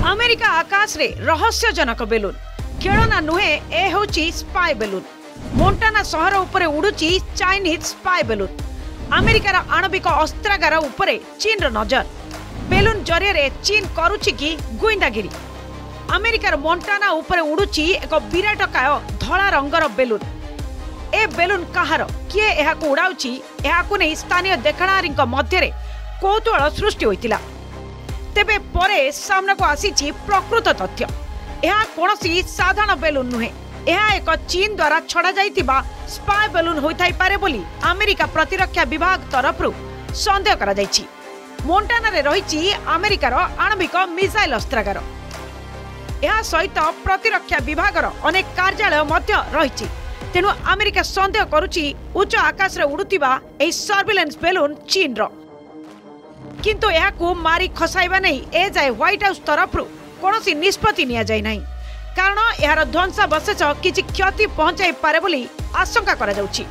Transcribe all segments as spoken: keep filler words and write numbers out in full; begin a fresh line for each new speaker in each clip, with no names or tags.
America आकाश रे रहस्यजनक balloon खेलना नुहे ए होची स्पाई बेलून। मोंटाना शहर उपरे उड़ुची चाइनीज स्पाई बेलून। अमेरिकार आणविक अस्त्रागार उपरे चीन रो नजर। बेलून जरिए चीन करुची कि गुइंदागिरी। अमेरिकार मोंटाना उपरे उड़ुची एक विराटकाय धला रंगर बेलून। ए बेलून कहार किए एहाकु उड़ाउची एहाकु नै स्थानीय देखणारी मध्य कौतूहल सृष्टि होइतिला। तेबे परे सामनाको आसीची प्रकृत तथ्य। यह कोनोसी साधारण बेलून नुहे। यह एक चीन द्वारा छड़ा जाइतिबा स्पाई बेलून होइथाइ पारे बोली अमेरिका प्रतिरक्षा विभाग तरफरु संदेह करा जाइछि। मोंटाना रे रहिछि अमेरिकार आणविक मिसाइल अस्त्रागार। यह सहित प्रतिरक्षा विभागर अनेक कार्यालय मध्य रहिछि। तेणु अमेरिका संदेह करुछि उच्च आकाश रे उडुतिबा एही सर्विलेंस बेलून चीन रो। किंतु एहाकु मारी खसाइबा नै ए जाय व्हाइट हाउस तरफरु कोनोसी निष्पत्ति निया जाय नै। कारण एहार ध्वंसावशेष किछि क्षति पहुंचाई पारे बोली आशंका करा जाउछि।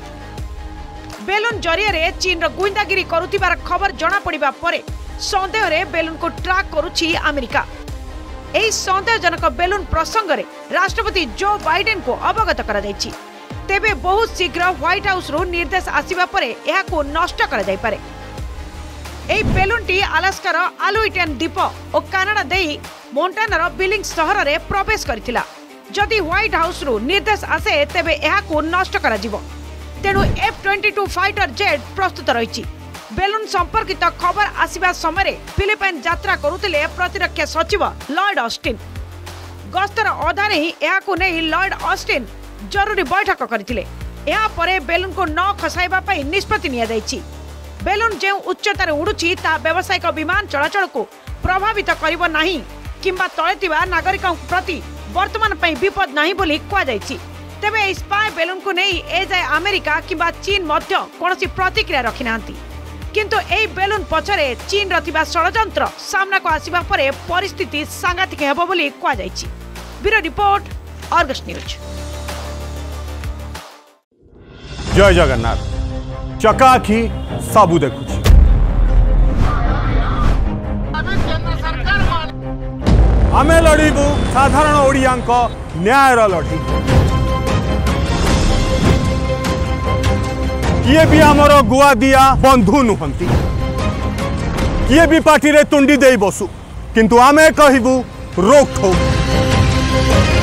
बेलून जरिए रे चीन रो गुइंदागिरी करुतिबार खबर जणा पड़िबा परे संदेह रे बेलून को ट्रैक करुछि अमेरिका। एही संदेहजनक बेलून प्रसंग रे राष्ट्रपति जो बाइडेन को अवगत करा जाइछि। तेबे बहुत शीघ्र व्हाइट हाउस रु निर्देश आसीबा परे एहाकु नष्ट करा जाय पारे। एही बेलूनटी अलास्कार आलुइटेन द्वीप और कानाडा देई मोंटानार बिलिंग शहर रे प्रवेश करथिला। जदि व्हाइट हाउस रु निर्देश आसे तेबे एहाकु नष्ट करा जिवो। तेणु F twenty two fighter jet प्रस्तुत रहिछि। बेलून संपर्कित खबर आसीबा समय फिलिपाइन यात्रा करुथिले प्रतिरक्षा सचिव लॉयड ऑस्टिन। गस्तर अधारे ही एहाकु नै लॉयड ऑस्टिन जरूरी बैठक करथिले। एहा परे बेलून को न खसाइबा पई निष्पत्ति निया जाइछि। बेलून जो उच्चतार उड़ुची ता व्यावसायिक विमान चलाचल को प्रभावित करिबो नाही किंबा तळे थिबा नागरिकों प्रति वर्तमान पई विपद नाही बोली कुआ जाइछि। तेबे स्पाई बेलून को नै ए जाय अमेरिका किंबा चीन मध्य कोनोसी प्रतिक्रिया रखि नांती। किंतु एही बेलून पछरे चीन रथिबा षडयंत्र सामना को आसीबा परे परिस्थिति सांघातिक हेबो बोली कुआ जाइछि। Bureau report, Argus news.
जय जगन्नाथ। चकाखी सबू देखु आमे लड़बू साधारण ओडिया न्यायर लड़ी। किए भी आमर गुआ दिया बंधु नुहंती। किए भी पार्टी रे तुंडी दे बसु किंतु आमे कहबू रोक ठोक।